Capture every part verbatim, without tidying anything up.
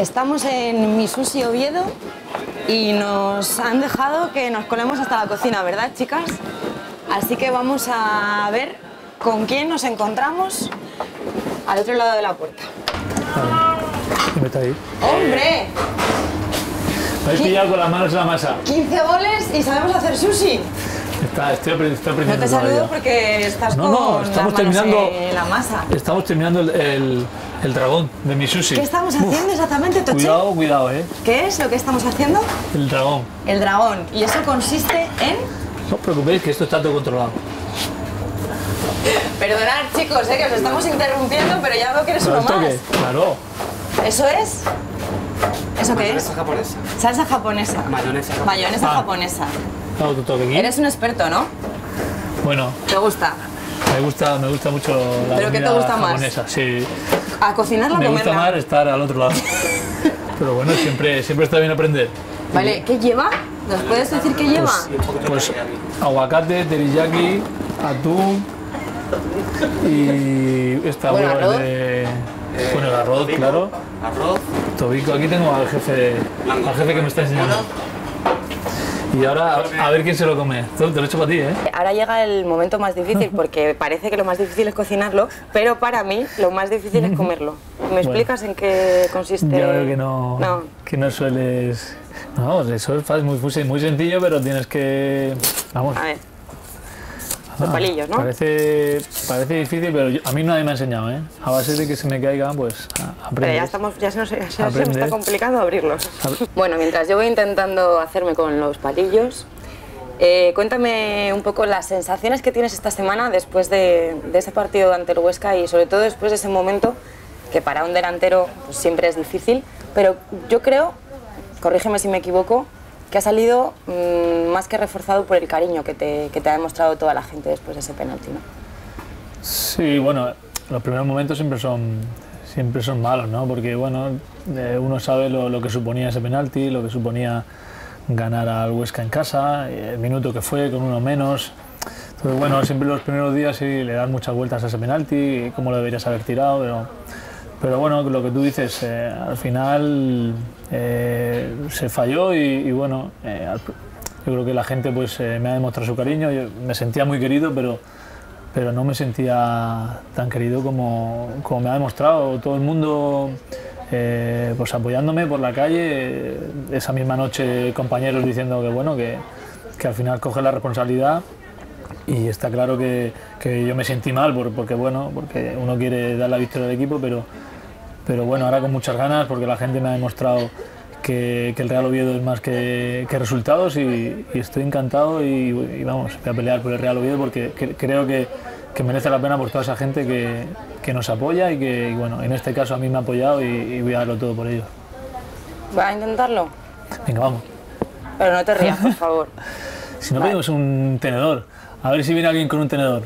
Estamos en Mi Sushi Oviedo y nos han dejado que nos colemos hasta la cocina, ¿verdad, chicas? Así que vamos a ver con quién nos encontramos al otro lado de la puerta. ¿Quién está ahí? ¡Hombre! ¿Me habéis pillado con las manos en la masa? quince goles y sabemos hacer sushi. Está, estoy, aprendiendo, estoy aprendiendo. No te saludo todavía. porque estás no, con no, estamos las manos terminando, en la masa. Estamos terminando el, el, el dragón de Mi Sushi. ¿Qué estamos haciendo Uf, exactamente, Toche? Cuidado, cuidado, ¿eh? ¿Qué es lo que estamos haciendo? El dragón. El dragón. Y eso consiste en... No os preocupéis que esto está todo controlado. Perdonad, chicos, ¿eh? que os estamos interrumpiendo, pero ya veo que eres ¿Pero uno esto más. qué? Claro. ¿Eso es? ¿Eso qué es? Mayonesa japonesa. Salsa japonesa. Mayonesa japonesa. Mayonesa Ah. japonesa. Claro, tu toque aquí. Eres un experto, ¿no? Bueno, ¿Te gusta? me gusta, me gusta mucho la ¿Pero qué te comida gusta más? japonesa. Sí. ¿A cocinarla o Me gusta comerla? más estar al otro lado. Pero bueno, siempre, siempre está bien aprender. Vale, ¿qué lleva? ¿Nos puedes decir qué lleva? Pues aguacate, teriyaki, atún y esta Bueno, huevo arroz. de... Bueno, el arroz, claro. Arroz. Tobico, aquí tengo al jefe, al jefe que me está enseñando. Y ahora a, a ver quién se lo come. Te lo he hecho para ti, ¿eh? Ahora llega el momento más difícil, porque parece que lo más difícil es cocinarlo, pero para mí lo más difícil es comerlo. ¿Me explicas en qué consiste? Ya veo que no, No. que no sueles... No, eso es fácil, muy, muy, muy sencillo, pero tienes que... Vamos. A ver. Los palillos, ¿no? Parece, parece difícil, pero yo- a mí nadie me ha enseñado, ¿eh? A base de que se me caiga, pues a- aprendes. Pero ya, estamos, ya, se, nos, ya se me Aprendes. está complicando abrirlos. Ab- Bueno, mientras yo voy intentando hacerme con los palillos, eh, cuéntame un poco las sensaciones que tienes esta semana después de, de ese partido ante el Huesca y sobre todo después de ese momento que para un delantero pues, siempre es difícil, pero yo creo, corrígeme si me equivoco, que ha salido mmm, más que reforzado por el cariño que te, que te ha demostrado toda la gente después de ese penalti, ¿no? Sí, bueno, los primeros momentos siempre son, siempre son malos, ¿no? Porque, bueno, eh, uno sabe lo, lo que suponía ese penalti, lo que suponía ganar al Huesca en casa, el minuto que fue, con uno menos. Entonces, bueno, siempre los primeros días sí le das muchas vueltas a ese penalti, cómo lo deberías haber tirado, pero, pero bueno, lo que tú dices, eh, al final eh, se falló y, y bueno, eh, al- yo creo que la gente pues eh, me ha demostrado su cariño, yo me sentía muy querido, pero pero no me sentía tan querido como, como me ha demostrado todo el mundo, eh, pues apoyándome por la calle, eh, esa misma noche compañeros diciendo que bueno, que, que al final coge la responsabilidad y está claro que, que yo me sentí mal por- porque bueno, porque uno quiere dar la victoria al equipo, pero, pero bueno, ahora con muchas ganas porque la gente me ha demostrado que, que el Real Oviedo es más que, que resultados y, y estoy encantado y, y vamos, voy a pelear por el Real Oviedo porque que- creo que, que merece la pena por toda esa gente que, que nos apoya y que, y bueno, en este caso a mí me ha apoyado y, y voy a darlo todo por ellos. ¿Vas a intentarlo? Venga, vamos. Pero no te rías, por favor. Si no Vale. pedimos un tenedor, a ver si viene alguien con un tenedor.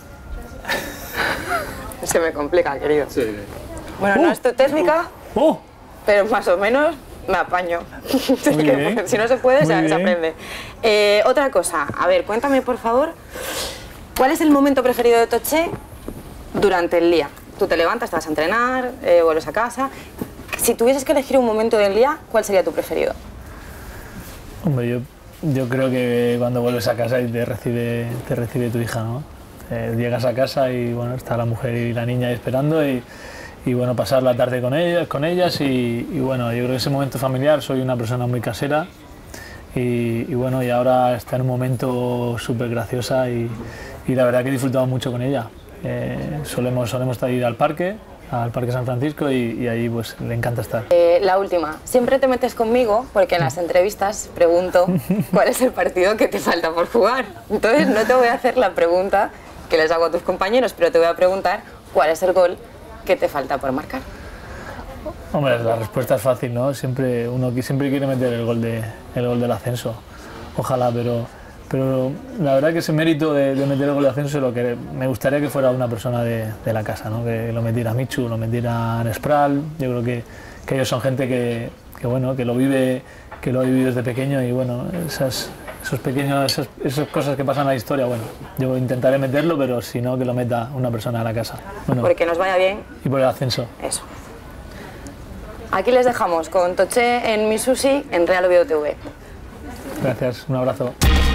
Se me complica, querido. Sí. Bueno, Uh. no es tu técnica, ¡Oh! pero más o menos me apaño. Es Muy que, bien. si no se puede, Muy se, se bien. aprende. Eh, otra cosa, a ver, cuéntame por favor, ¿cuál es el momento preferido de Toche durante el día? Tú te levantas, te vas a entrenar, eh, vuelves a casa. Si tuvieses que elegir un momento del día, ¿cuál sería tu preferido? Hombre, yo, yo creo que cuando vuelves a casa y te recibe, te recibe tu hija, ¿no? Eh, llegas a casa y bueno, está la mujer y la niña ahí esperando y, y bueno, pasar la tarde con ellas, con ellas y, y bueno, yo creo que ese momento familiar, soy una persona muy casera y, y bueno, y ahora está en un momento súper graciosa y, y la verdad que he disfrutado mucho con ella. Eh, solemos, solemos ir al parque, al Parque San Francisco y, y ahí pues le encanta estar. Eh, la última, siempre te metes conmigo porque en las entrevistas pregunto cuál es el partido que te falta por jugar. Entonces no te voy a hacer la pregunta que les hago a tus compañeros, pero te voy a preguntar cuál es el gol que te falta por marcar. Hombre, la respuesta es fácil, ¿no? Siempre, uno qui- siempre quiere meter el gol, de, el gol del ascenso, ojalá, pero, pero la verdad que ese mérito de, de meter el gol de ascenso lo que me gustaría que fuera una persona de, de la casa, ¿no? Que lo metiera Michu, lo metiera Nespral, yo creo que, que ellos son gente que, que, bueno, que lo vive, que lo ha vivido desde pequeño y bueno, esas, esos pequeños, esas, esas cosas que pasan en la historia, bueno, yo intentaré meterlo, pero si no, que lo meta una persona a la casa. Bueno, Porque nos vaya bien, y por el ascenso. eso. Aquí les dejamos con Toché en Mi Sushi en Real Oviedo T V. Gracias, un abrazo.